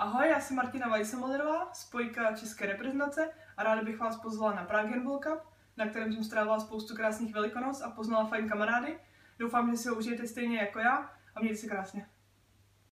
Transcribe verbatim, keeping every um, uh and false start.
Ahoj, já jsem Martina Weissenmoderová, spojka české reprezentace a ráda bych vás pozvala na Prague Handball Cup, na kterém jsem strávila spoustu krásných Velikonoc a poznala fajn kamarády. Doufám, že si ho užijete stejně jako já a mějte se krásně.